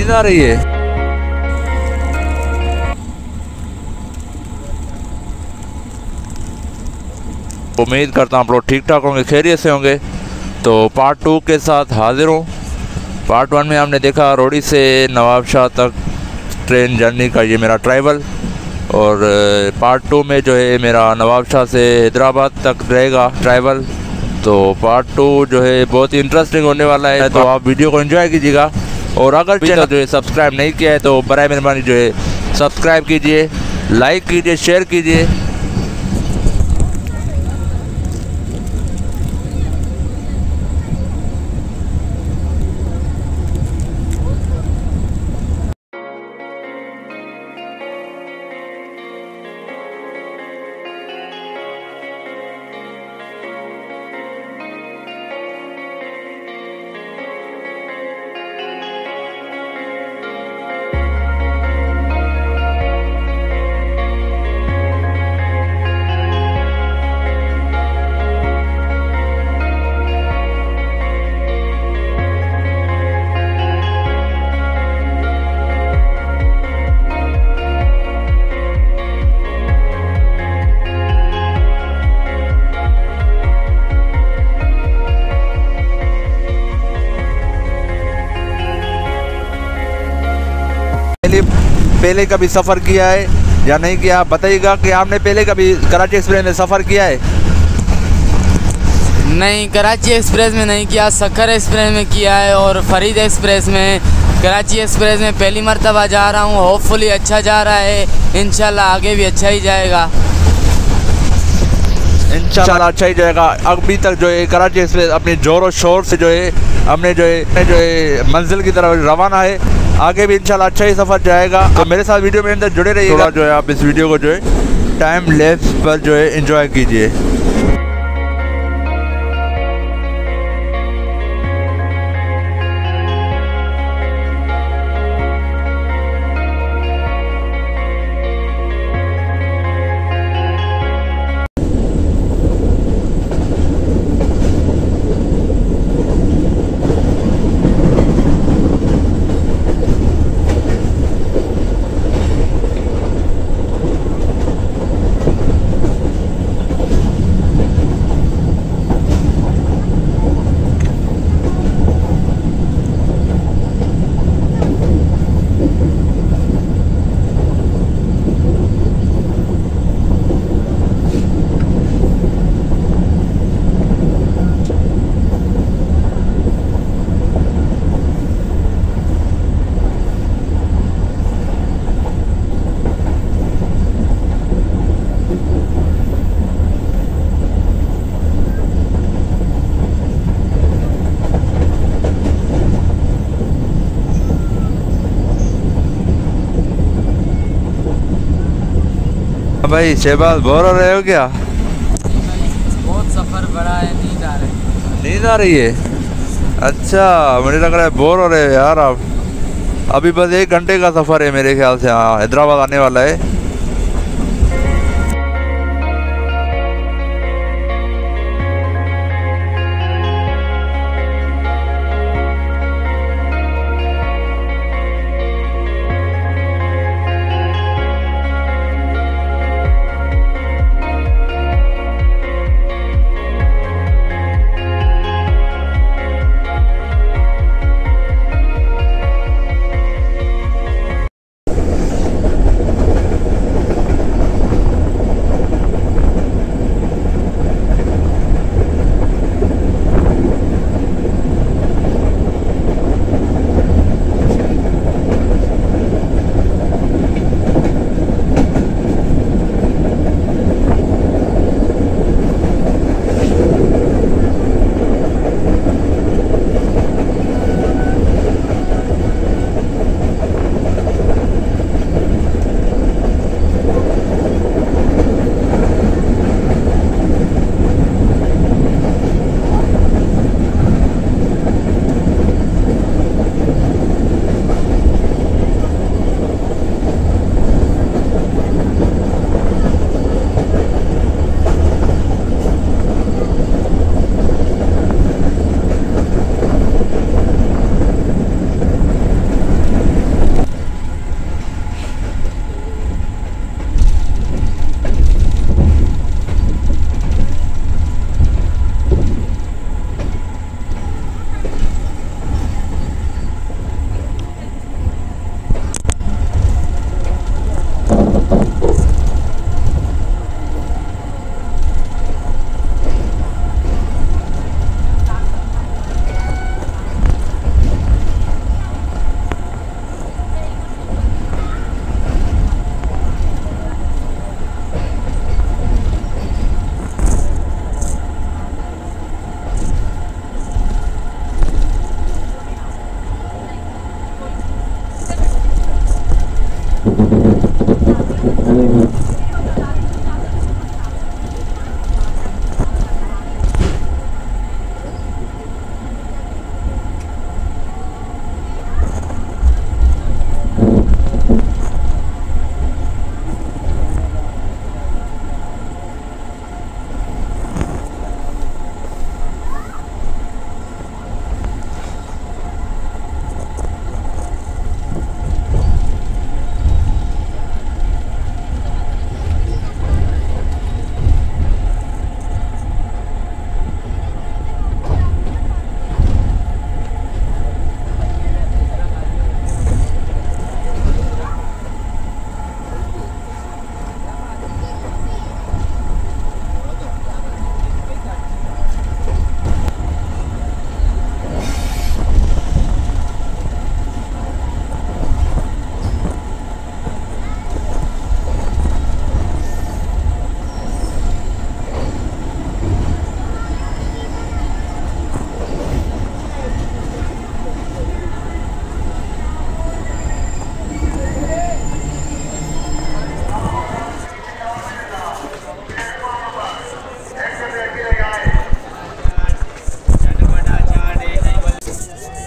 नींद आ रही है। उम्मीद करता हूँ आप लोग ठीक ठाक होंगे, खैरियत से होंगे। तो पार्ट 2 के साथ हाजिर हूँ। पार्ट 1 में हमने देखा रोड़ी से नवाबशाह तक ट्रेन जर्नी का ये मेरा ट्रैवल, और पार्ट 2 में जो है मेरा नवाबशाह से हैदराबाद तक रहेगा ट्रैवल। तो पार्ट 2 जो है बहुत ही इंटरेस्टिंग होने वाला है, तो आप वीडियो को एंजॉय कीजिएगा। और अगर चैनल जो है सब्सक्राइब नहीं किया है तो बराए मेहरबानी जो है सब्सक्राइब कीजिए, लाइक कीजिए, शेयर कीजिए। पहले कभी सफ़र किया है या नहीं किया, बताइएगा कि आपने पहले कभी कराची एक्सप्रेस में सफ़र किया है? नहीं, कराची एक्सप्रेस में नहीं किया, सखर एक्सप्रेस में किया है और फरीद एक्सप्रेस में। कराची एक्सप्रेस में पहली मरतबा जा रहा हूँ, होपफुली अच्छा जा रहा है, इंशाल्लाह आगे भी अच्छा ही जाएगा। इंशाल्लाह अच्छा ही जाएगा। अभी तक जो है कराची एक्सप्रेस अपनी ज़ोर और शोर से जो है हमने जो है मंजिल की तरफ रवाना है। आगे भी इंशाल्लाह अच्छा ही सफ़र जाएगा। तो मेरे साथ वीडियो में अंदर जुड़े रहिएगा। जो है आप इस वीडियो को जो है टाइम लैप्स पर जो है एंजॉय कीजिए। भाई शहबाज बोर हो रहे हो क्या? बहुत सफ़र बड़ा है, नींद आ रही है। नींद आ रही है? अच्छा, मुझे लग रहा है बोर हो रहे हो यार आप। अभी बस 1 घंटे का सफ़र है मेरे ख्याल से। हाँ, हैदराबाद आने वाला है।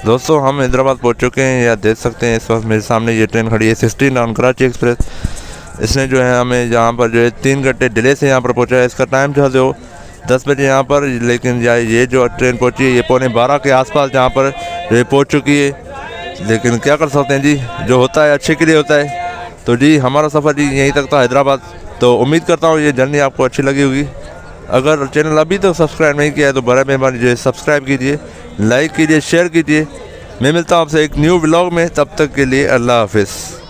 दोस्तों हम हैदराबाद पहुंच चुके हैं। या देख सकते हैं इस वक्त मेरे सामने ये ट्रेन खड़ी है 16 कराची एक्सप्रेस। इसने जो है हमें यहाँ पर जो है 3 घंटे डिले से यहाँ पर पहुँचा है। इसका टाइम जो है 10 बजे यहाँ पर, लेकिन ये जो ट्रेन पहुँची है ये 11:45 के आसपास यहाँ पर ये पहुँच चुकी है। लेकिन क्या कर सकते हैं जी, जो होता है अच्छे के लिए होता है। तो जी हमारा सफ़र जी यहीं तक था हैदराबाद। तो उम्मीद करता हूँ ये जर्नी आपको अच्छी लगी होगी। अगर चैनल अभी तक सब्सक्राइब नहीं किया है तो बड़ा मेहरबानी जो है सब्सक्राइब कीजिए, लाइक कीजिए, शेयर कीजिए। मैं मिलता हूँ आपसे एक न्यू व्लॉग में, तब तक के लिए अल्लाह हाफिज़।